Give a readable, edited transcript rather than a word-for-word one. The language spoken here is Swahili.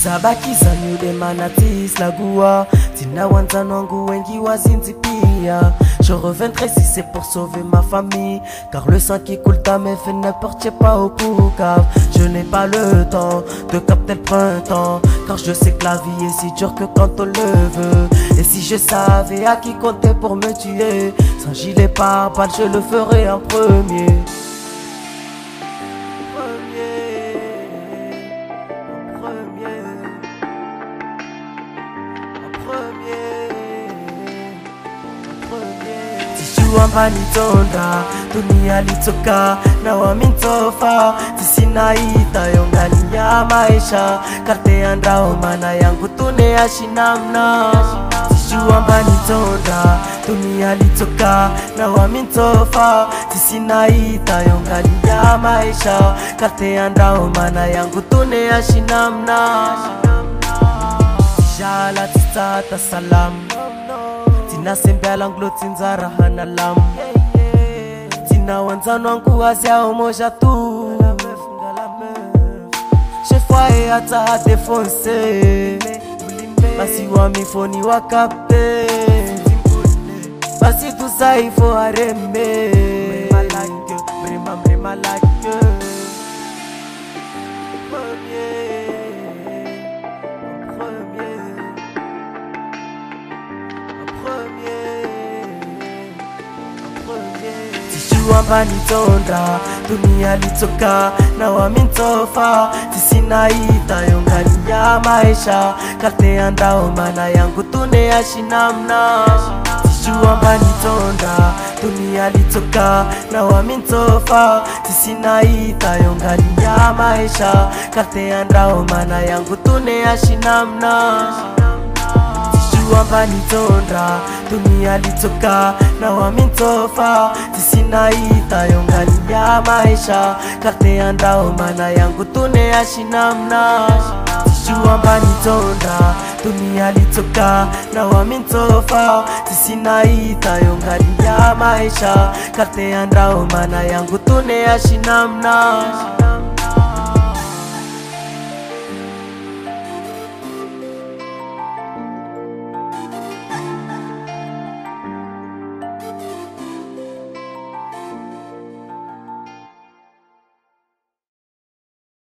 Zabakiza nyude manatis lagua. Tina wanzano wangu wengi wazinzipia. Je reviendrai si c'est pour sauver ma famille. Car le sang qui coule dans mes veines ne porte pas au poucave. Je n'ai pas le temps de capter le printemps. Car je sais que la vie est si dure que quand on le veut. Et si je savais à qui compter pour me tuer, sans gilet pare-balles je le ferais en premier. Wamba nitonda, dunia litoka na wamintofa. Tisinaita yongani ya maisha. Karte andrao mana yangu tune ashinamna. Wamba nitonda, dunia litoka na wamintofa. Tisinaita yongani ya maisha. Karte andrao mana yangu tune ashinamna. Tijala tistata salam. Tina sembe langlo tinzara hanalam. Tina wanzano wangu azia umoja tu. Chefwae ata defonse. Basi wamifoni wakapte. Basi tusaifo hareme. Brema like Wamba nitonda, dunia litoka na wamintofa. Tisinaita yongani ya maisha. Karte andao mana yangu tune ashinamna. Wamba nitonda, dunia litoka na wamintofa. Tisinaita yongani ya maisha. Karte andao mana yangu tune ashinamna. Wamba nitonda, dunia litoka na wamintofa. Tisinaita yongani ya maisha. Karte andao mana yangu tune ashinamna. Wamba nitonda, dunia litoka na wamintofa. Tisinaita yongani ya maisha. Karte andao mana yangu tune ashinamna.